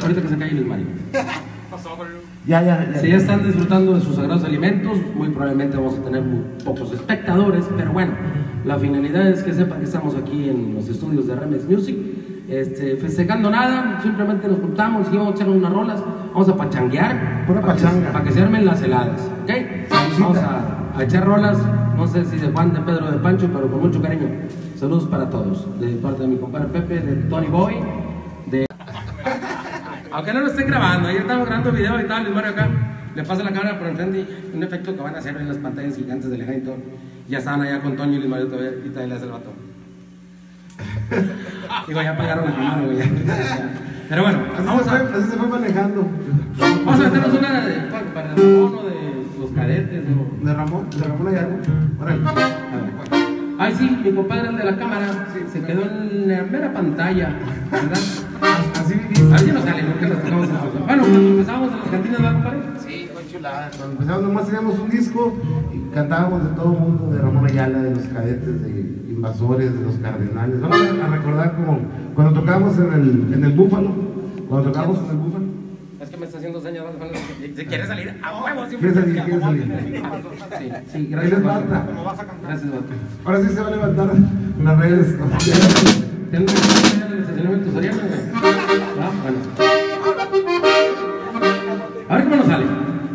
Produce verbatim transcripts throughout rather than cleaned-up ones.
ahorita que se cae el Mario. Ya, ya, ya. Si ya están disfrutando de sus sagrados alimentos, muy probablemente vamos a tener muy pocos espectadores, pero bueno, la finalidad es que sepan que estamos aquí en los estudios de Remix Music, este, festejando nada, simplemente nos juntamos y vamos a echar unas rolas, vamos a pachanguear, pura para pachanga, que, para que se armen las heladas, ¿ok? Vamos a, a echar rolas, no sé si de Juan, de Pedro, de Pancho, pero con mucho cariño. Saludos para todos, de parte de mi compadre Pepe, de Tony Boy, de... Aunque no lo estén grabando, ayer estamos grabando video y tal, Luis Mario acá, le pasa la cámara por enfrente y un efecto que van a hacer en las pantallas gigantes de Leja y todo. Ya estaban allá con Toño y Luis Mario todavía, y todavía le hace el vato. Digo, ya pagaron la cámara, güey. Pero bueno, así vamos se a... fue, así se fue manejando. Vamos a meternos una de, para Ramón o de los cadetes. O... De Ramón, de Ramón Ayala. Órale. Ay, sí, mi compadre, el de la cámara, sí, se quedó en la mera pantalla, ¿verdad? Así vivimos. A ver si nos sale, porque nos tocamos en el... Bueno, cuando empezábamos en las cantinas, ¿verdad, compadre? Sí, fue chulada. Cuando empezamos, nomás teníamos un disco y cantábamos de todo el mundo, de Ramón Ayala, de los cadetes, de Invasores, de los Cardenales. Vamos a recordar como cuando tocábamos en el, en el Búfalo, cuando tocábamos en el Búfalo. Es que me está haciendo señas, si quieres salir, a huevo, si ¿Quieres salir? ¿Quieres salir? Sí, sí, gracias, Marta. Gracias, Marta. Ahora sí se va a levantar las redes. ¿Tengo que ir al estacionamiento Soriano? Ah, bueno. A ver cómo nos sale.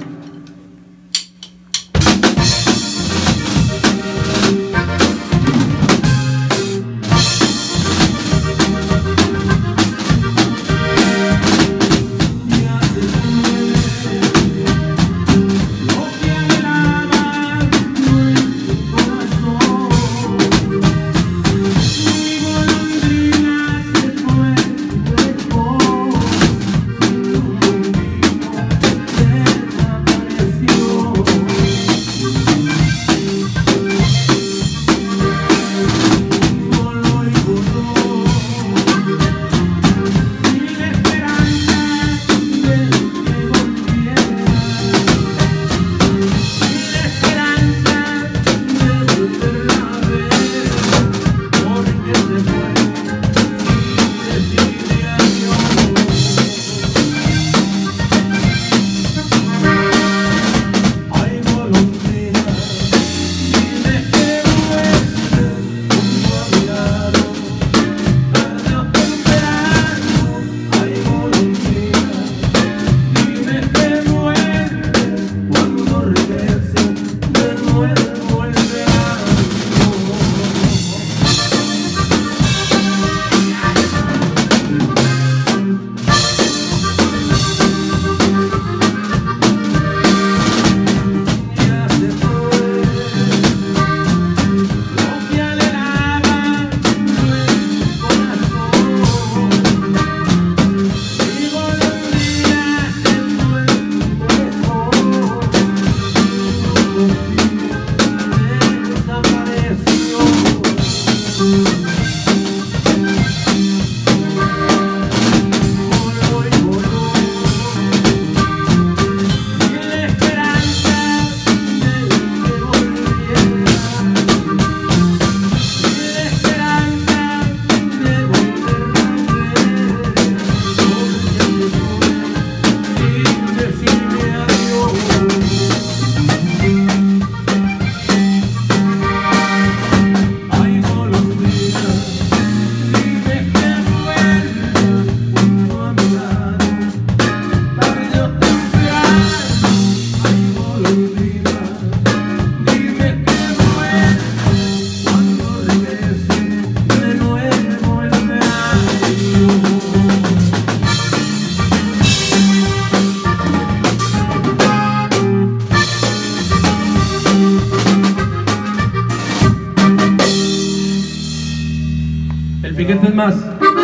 piquetes más.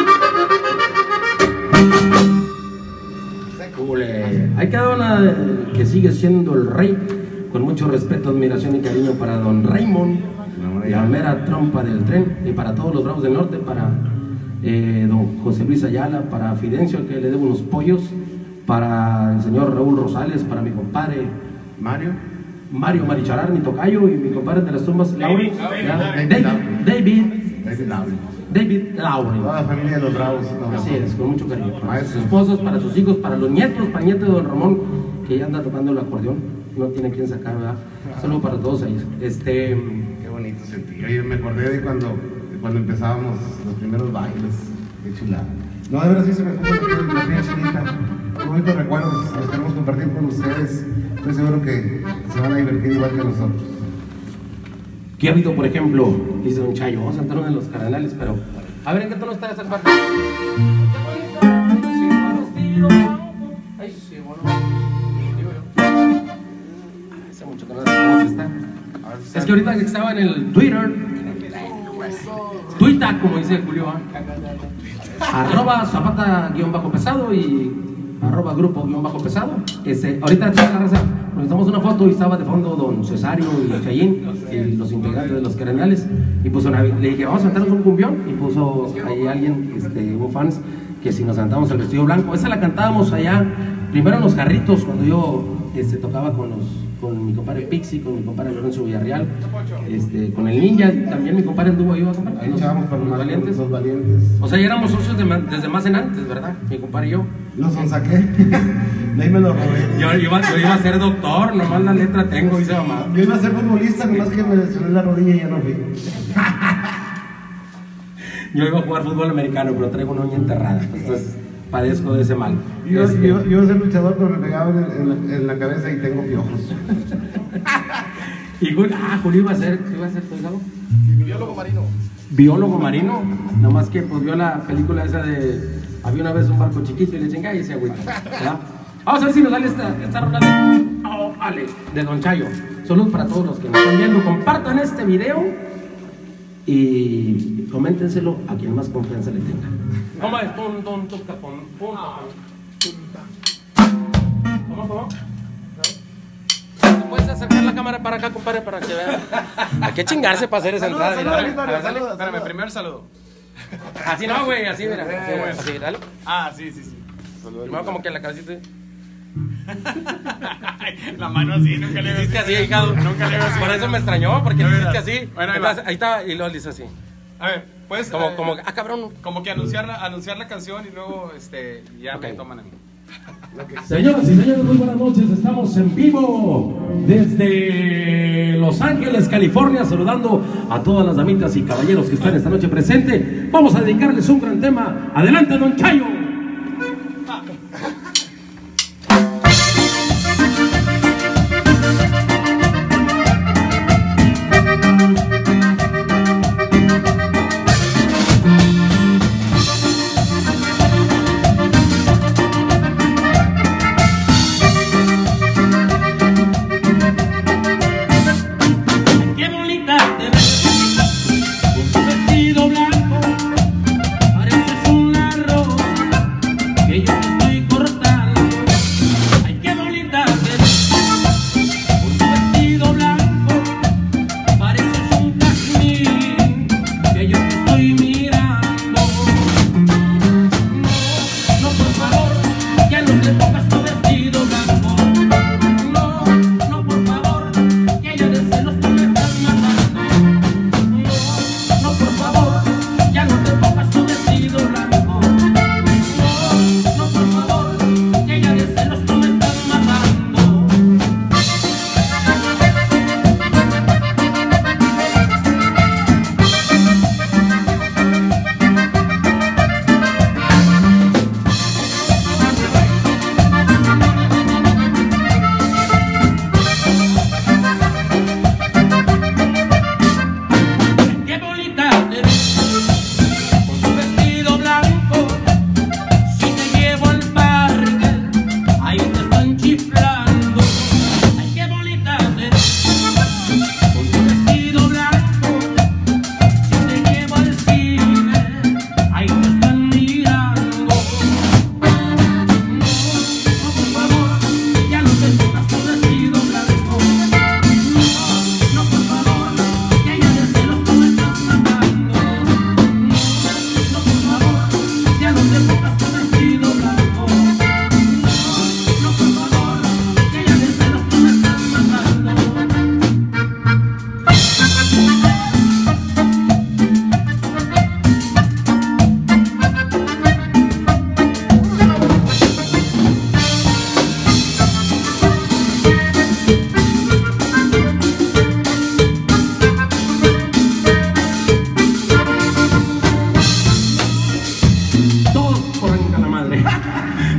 Ule. Ahí queda una que sigue siendo el rey, con mucho respeto, admiración y cariño para don Raymond, la mera trompa del tren, y para todos los bravos del norte, para eh, don José Luis Ayala, para Fidencio, que le debo unos pollos, para el señor Raúl Rosales, para mi compadre Mario Mario Marichalar, mi tocayo, y mi compadre de las tumbas, Lauri, David, David, David, David. David Lauren. Toda la familia de los Bravos. No, Así no. es, con mucho cariño. Para Maestro. sus esposos, para sus hijos, para los nietos, para el nieto de don Ramón, que ya anda tocando el acordeón. No tiene quien sacar, ¿verdad? Saludos para todos ellos. Este, Qué bonito sentí. Oye, me acordé de cuando, de cuando empezábamos los primeros bailes. Qué chulada. No, de verdad sí se me fue la piel chinita. Qué bonitos recuerdos. Los queremos compartir con ustedes. Estoy seguro que se van a divertir igual que nosotros. ¿qué ha habido, por ejemplo? Dice don Chayo, vamos a entrar en los cardenales, pero a ver en qué tono está esa parte. Ay, sí, bueno. Hace mucho que no sé cómo está. Es que ahorita que estaba en el Twitter, Twitter, como dice Julio, ¿eh? arroba zapata guión bajo pesado y arroba grupo guión bajo pesado. Este, ahorita toda la raza, nos tomamos una foto y estaba de fondo don Cesario y Chayín, y los integrantes de los Cardenales, y puso una, le dije, vamos a sentarnos un cumbión, y puso ahí alguien, este, hubo fans, que si nos sentamos el vestido blanco, esa la cantábamos allá, primero en los Jarritos, cuando yo este, tocaba con los con mi compadre Pixie, con mi compadre Lorenzo Villarreal, este, con el Ninja, también mi compadre anduvo ahí, compadre. Ahí echábamos para los valientes. Los valientes. O sea, ya éramos socios de, desde más en antes, ¿verdad? Mi compadre y yo. Los sonsaqué. De ahí me los robé. Yo iba, yo iba a ser doctor, nomás la letra tengo, dice mamá. Yo iba a ser futbolista, nomás que me lesioné la rodilla y ya no fui. Yo iba a jugar fútbol americano, pero traigo una uña enterrada, entonces padezco de ese mal. Yo, Este, yo, yo iba a ser luchador, pero me pegaban en, en, la, en la cabeza y tengo piojos. y Julio, ah, Julio iba a ser, ¿qué iba a ser, tu hija? Biólogo marino. Biólogo marino, nomás que pues vio la película esa de había una vez un barco chiquito y le chinga y ese agüita, ¿verdad? Vamos a ver si nos sale esta, esta rola de, oh, vale, de Don Chayo. Saludos para todos los que nos están viendo, compartan este video y coméntenselo a quien más confianza le tenga. ¿Cómo es? Tum, tum, tum, capón, pum, ¿Cómo, cómo? ¿Puedes acercar la cámara para acá, compadre, para que vean? Hay que chingarse para hacer esa entrada. Saludos, espérame, primer saludo. Así no, güey, así, mira. Así, así, dale. Ah, sí, sí, sí. Primero como que en la cabecita. La mano así, nunca le Hiciste así, hijado. Nunca le veo así. Por eso me extrañó, porque De le hiciste verdad. así. Bueno, ahí Entonces, va. ahí está, y luego le hice así. A ver, pues. Como, eh, como, ah, cabrón. como que anunciar la, anunciar la canción y luego este, ya Ok. me toman a mí. Señoras y señores, muy buenas noches. Estamos en vivo desde Los Ángeles, California, saludando a todas las damitas y caballeros que están esta noche presentes. Vamos a dedicarles un gran tema. Adelante, Don Chayo. Qué bonita te ves con tu vestido blanco, pareces una rosa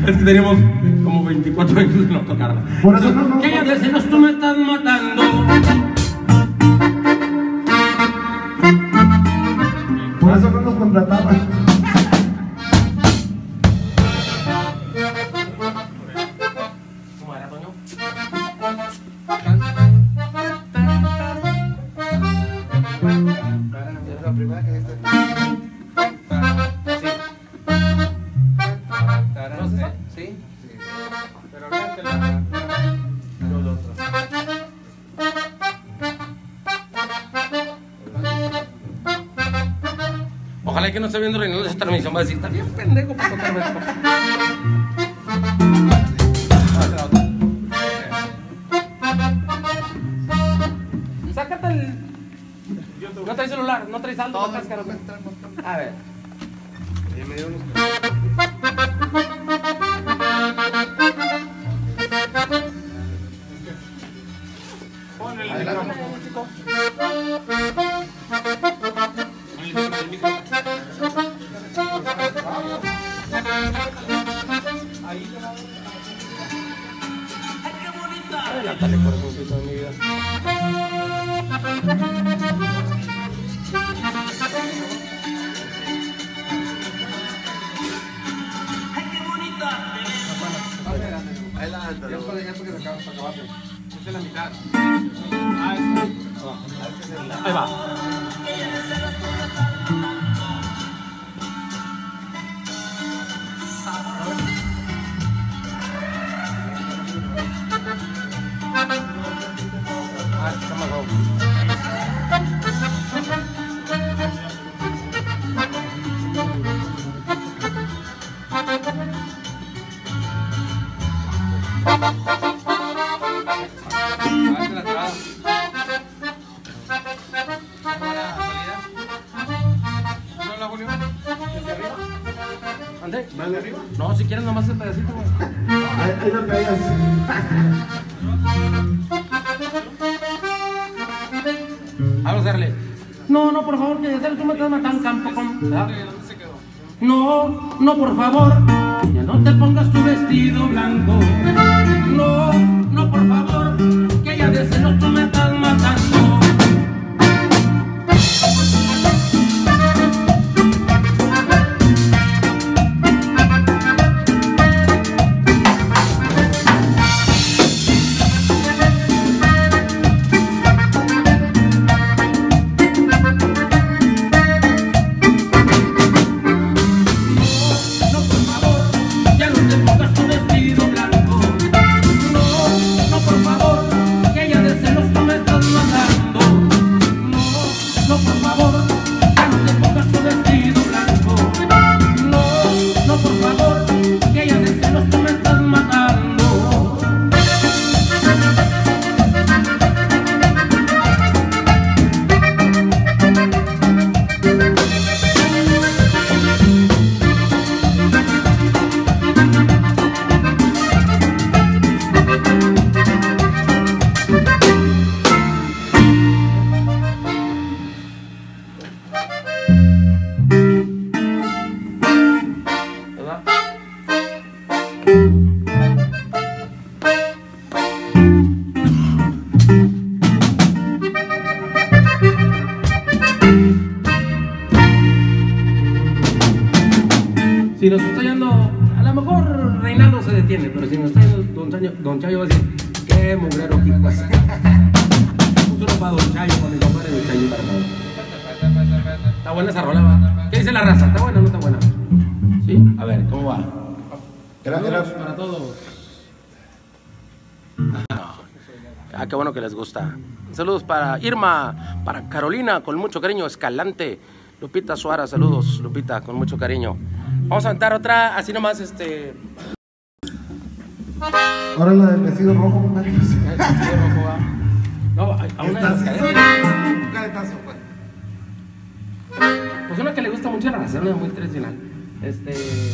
Es que teníamos como veinticuatro años de no tocarla. Por eso no, no. Que ya vecinos tú me estás matando. Por eso no nos contrataban. ¿Cómo era, Toño? Es la primera que está. Sí. Sí. Pero fíjate la. Los otros. Ojalá que no esté viendo Reinaldo esa transmisión. Va a decir, está bien pendejo para tocarme esto. Sácate el. No traes celular, no traes saldo, no cáscara. A ver. Y me dieron unos. Pon el Adelante. micrófono, chico. Adelántale, corazoncito de mi vida. Adelante. Ya para ya porque se acaba, se acabaste. Esa es la mitad. Ah, esa. Ahí va. Ah, está más bajo. Ah, esa es la entrada. ¿Cómo era la salida? ¿No la Julio? ¿Desde arriba? ¿Ande? ¿Vale arriba? No, si quieres nomás ese pedacito, güey. Ahí, ahí no pegas. Vamos a hacerle. No, no, por favor, que ya sabes, tú me estás matando campo con. ¿verdad? ¿Dónde se quedó? No, no, por favor, ya no te pongas tu vestido blanco. No, no, por favor, que ya de celos tú me estás matando. No, por favor, ya no te pongas tu vestido blanco. No, no, por favor, que ya de celos tú me estás matando. No, no, por favor, ya no te pongas tu vestido blanco. No, no, por favor, que ya de celos tú me estás matando. ¿Verdad? Si nos está yendo, a lo mejor Reinaldo se detiene, pero si nos está yendo Don Chayo, Don Chayo va a decir, qué mugrero que pasa. Un solo para Don Chayo, para mi compadre Don Chayo, para todos. Está buena esa rola, va. ¿Qué dice la raza? ¿Está buena o no está buena? ¿Sí? A ver, ¿cómo va? Era, Saludos era, para todos. Ah, qué bueno que les gusta. Saludos para Irma, para Carolina, con mucho cariño, Escalante. Lupita Suárez, saludos, Lupita, con mucho cariño. Vamos a cantar otra, así nomás, este... ahora la del vestido rojo, compadre. No, a a una de las cadenas. Un caretazo, pues. Pues una que le gusta mucho a la raza, una muy tradicional. Este...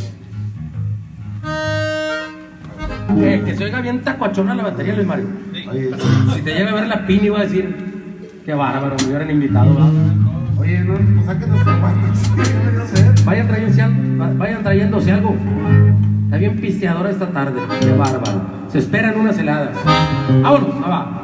Que, que se oiga bien tacuachona la batería, Luis Mario. Oye, Si te llega a ver la pini, iba a decir, qué bárbaro, me hubieran invitado, ¿verdad? oye, no, pues saquen los compadres. No sé. Vayan trayéndose, vayan trayéndose algo. Está bien pisteadora esta tarde, qué bárbaro. Se esperan unas heladas. Vámonos, va.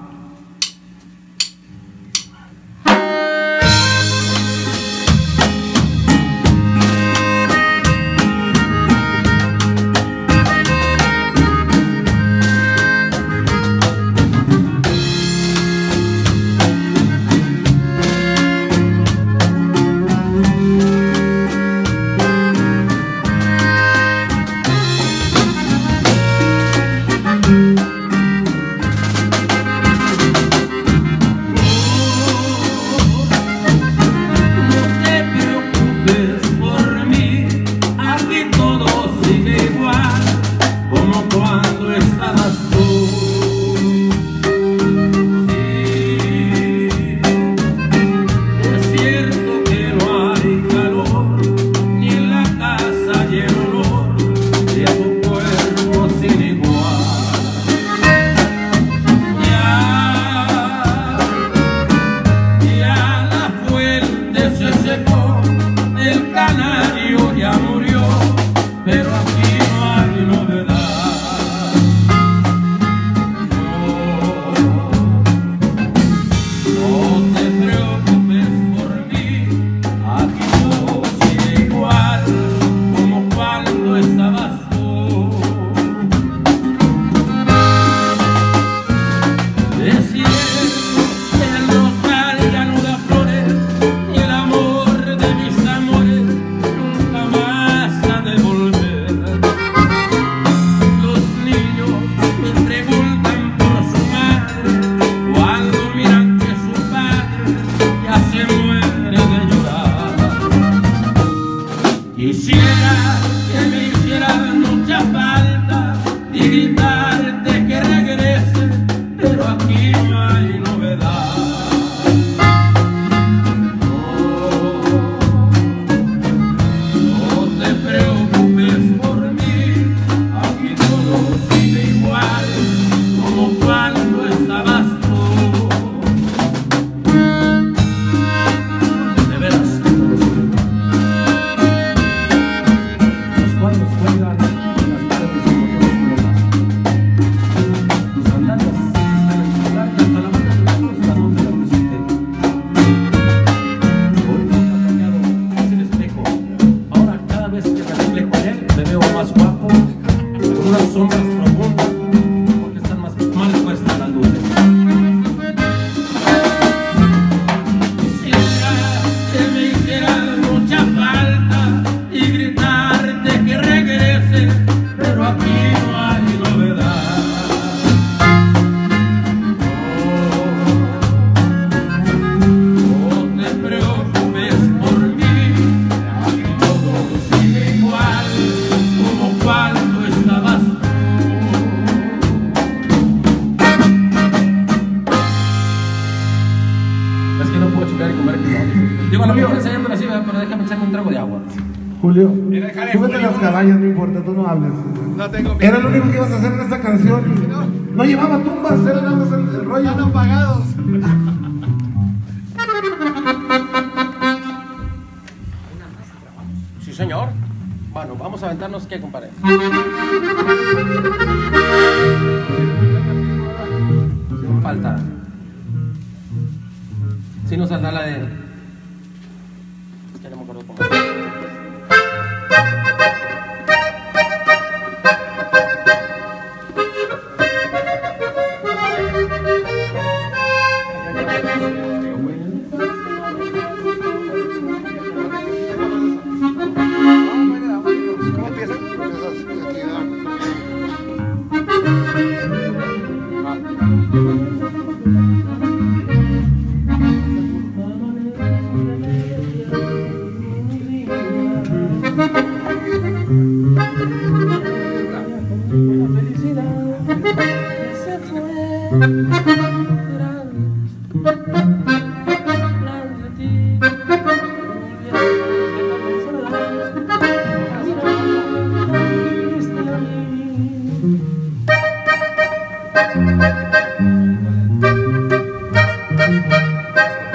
Julio, súbete las caballas, no importa, tú no hables. No tengo Era lo único que ibas a hacer en esta canción. No, no llevaba tumbas, era nada más el, el rollo. Ya están pagados. Sí, señor. Bueno, vamos a aventarnos, ¿qué, compadre? Sin falta. Si nos saldrá la de... Es que no me acuerdo cómo. ¿Cómo empieza?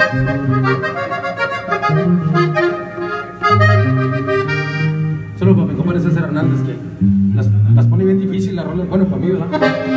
Solo para compadre César Hernández, que las, las pone bien difícil las rolas. Bueno, para mí, ¿verdad?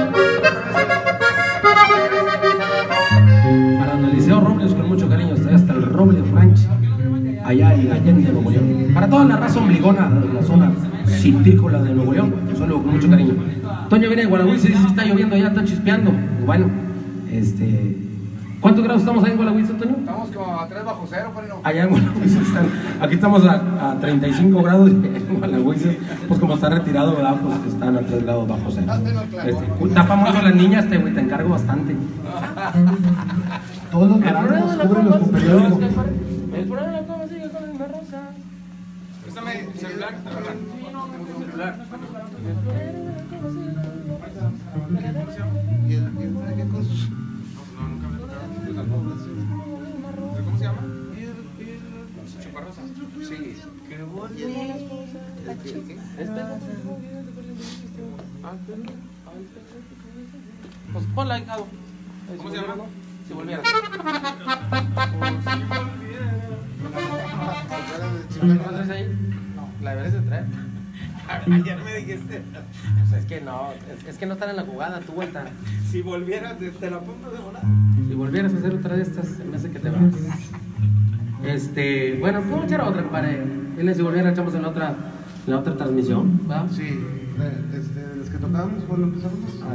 Para don Eliseo Robles, con mucho cariño, está hasta el Robles Ranch, allá en Allende, Nuevo León. Para toda la raza ombligona de la zona citrícola de Nuevo León, un saludo con mucho cariño. Toño viene de Gualagüí, se dice que está lloviendo allá, está chispeando. Bueno, este... ¿cuántos grados estamos ahí en Gualagüí, Toño? Estamos como a tres bajo cero, pero no. Allá en Gualagüí están. Aquí estamos a, a treinta y cinco grados en Gualagüí. Pues como está retirado, ¿verdad? Pues están a tres grados bajo cero. Este, tapa mucho a las niñas, te, güey, te encargo bastante. Todos los naranjos cubren los periódicos. El problema de la cama sigue con el rosa. Préstame el celular, ¿verdad? El celular. ¿Y el qué con sus? ¿Cómo se llama? Chuparrosa. Sí. Qué bonito. Pues ponla ahí, Cado. ¿Cómo se llama? Si volviera. ¿No traes ahí? No. ¿La deberías de traer? Ayer me dijiste. Pues es que no, es, es que no están en la jugada, tú vuelta. Si volvieras, te, te la pongo de volar. Si volvieras a hacer otra de estas, se me hace que te vas. Este, bueno, ¿cómo echar otra, compadre? Dile si volviera, echamos en la otra, en la otra transmisión, ¿va? Sí, de, este, de los que tocábamos cuando empezamos. Ah.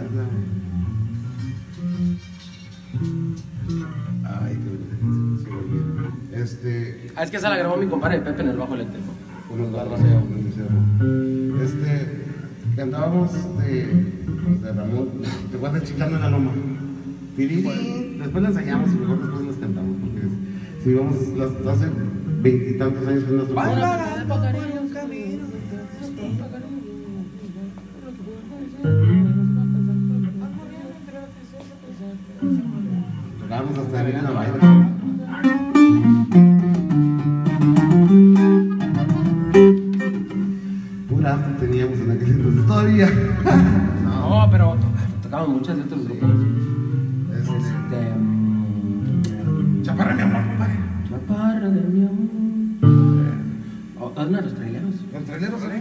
Ay, qué sí, volví. Este. Ah, es que esa la grabó mi compadre Pepe en el bajo eléctrico. Unos barros de Este. Cantábamos de, pues, de Ramón. Te acuerdas de Chicano en la Loma. Pirirín. Después la ensayamos y mejor después las cantamos. Porque si vamos las, hace veintitantos años que nos tocó. Tocábamos hasta en una baile. Pura hambre teníamos en aquel entonces todavía. No, pero to- tocamos muchas de otros grupos. Este, Este, um, Chaparra, mi amor, compadre. Chaparra de mi amor. Oh, ¿dónde los traileros? Los traileros, ¿eh?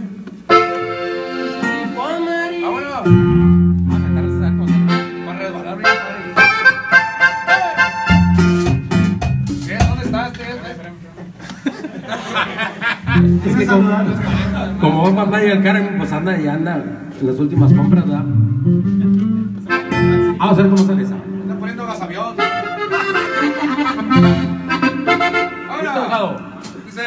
¡Vámonos! Vamos a cantar esas cosas. Para resbalar, mi compadre. ¿Qué? ¿Dónde estás? ¿Qué? Es que como, como va papá y el Karen, pues anda y anda en las últimas compras, ¿verdad? Vamos a ver cómo sale esa. Están poniendo gasavión. ¿Listo, Jado? Dice.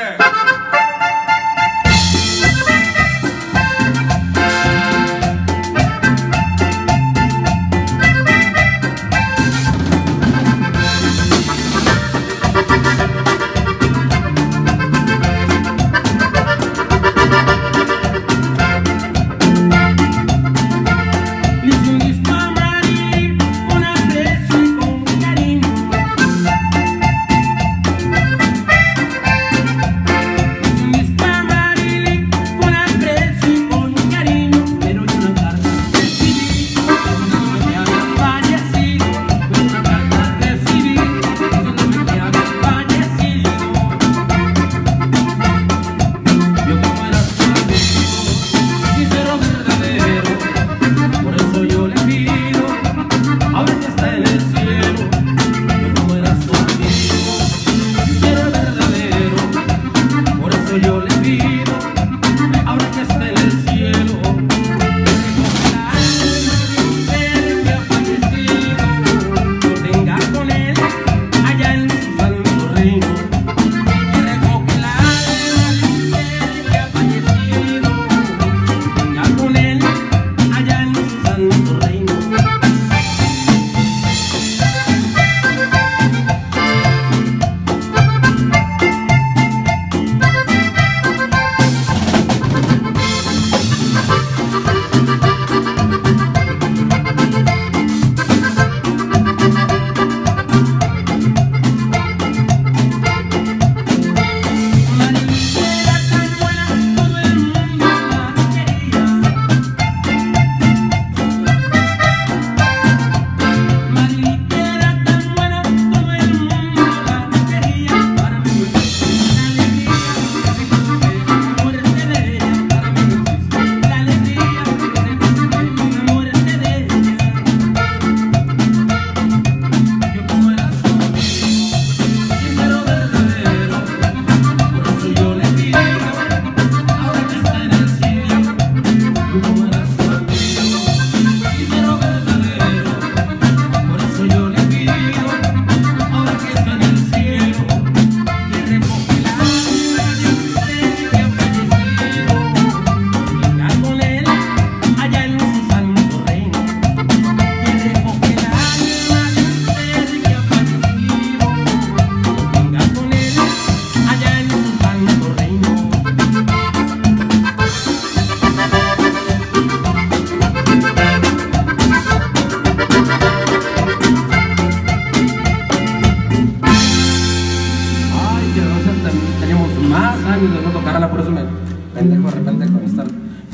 Con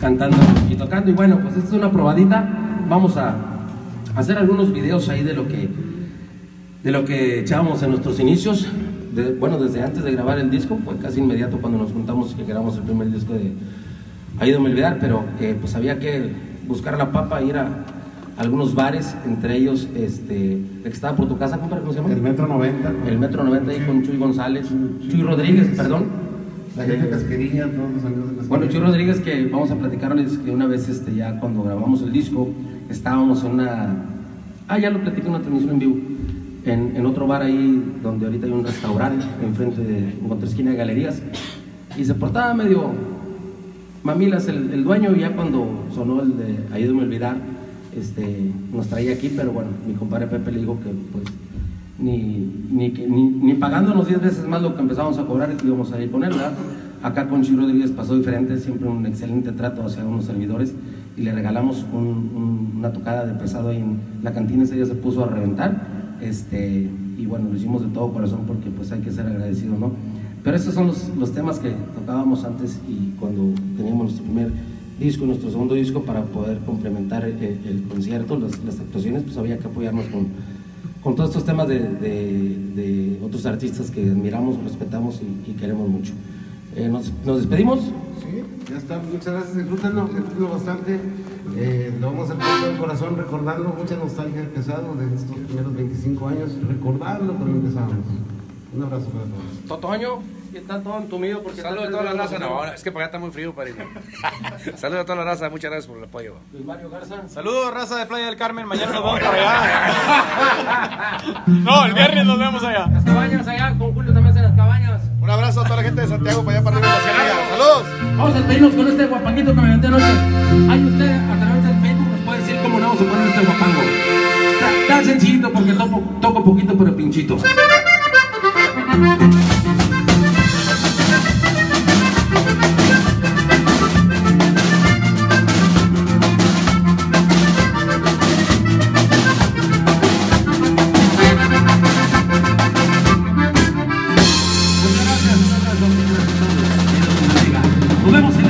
cantando y tocando. Y bueno, pues esta es una probadita. Vamos a hacer algunos videos ahí de lo que de lo que echábamos en nuestros inicios. De, bueno, desde antes de grabar el disco, pues casi inmediato cuando nos juntamos que grabamos el primer disco de Ahí no me olvidar, pero eh, pues había que buscar la papa, ir a algunos bares, entre ellos este, el que estaba por tu casa, compadre, ¿cómo se llama? El Metro noventa. El Metro noventa ahí con Chuy González, Chuy Rodríguez, perdón. La gente de Casquería, todos los amigos de Casquería. Bueno, Chuy Rodríguez, que vamos a platicarles que una vez este, ya cuando grabamos el disco, estábamos en una... Ah, ya lo platiqué en una transmisión en vivo. En, en otro bar ahí, donde ahorita hay un restaurante, enfrente de, en contraesquina de Galerías, y se portaba medio mamilas el, el dueño, y ya cuando sonó el de Ahí no me olvidar, este, nos traía aquí, pero bueno, mi compadre Pepe le dijo que pues ni, ni, ni, ni pagándonos diez veces más lo que empezamos a cobrar que íbamos a ir con él, ¿verdad? Acá con Chuy Rodríguez pasó diferente, siempre un excelente trato hacia unos servidores, y le regalamos un, un, una tocada de pesado ahí en la cantina. Ese día se puso a reventar, este, y bueno, lo hicimos de todo corazón porque pues hay que ser agradecido, ¿no? Pero estos son los, los temas que tocábamos antes y cuando teníamos nuestro primer disco, nuestro segundo disco, para poder complementar el, el concierto, las, las actuaciones, pues había que apoyarnos con, con todos estos temas de, de, de otros artistas que admiramos, respetamos y, y queremos mucho. Eh, nos, ¿Nos despedimos? Sí, ya está, muchas gracias, disfrútenlo, disfrútenlo bastante. Eh, lo vamos a hacer con todo el corazón, recordando mucha nostalgia del Pesado de estos primeros veinticinco años, recordando cuando empezamos. Un abrazo para todos. Totoño, ¿qué está todo entumido? Porque Saludos a toda la raza. No, ahora es que por acá está muy frío, padrino. Saludos a toda la raza, muchas gracias por el apoyo. Luis Mario Garza. Saludos, raza de Playa del Carmen. Mañana nos vemos para allá. No, el viernes nos vemos allá. Las cabañas allá, con Julio también en las cabañas. Un abrazo a toda la gente de Santiago para allá para arriba. Saludos. Vamos a despedirnos con este guapanguito que me aventé anoche. Ahí usted a través del Facebook nos puede decir cómo le vamos a poner este guapango. Tan, tan sencillito porque toco, toco poquito pero pinchito. Nos vemos en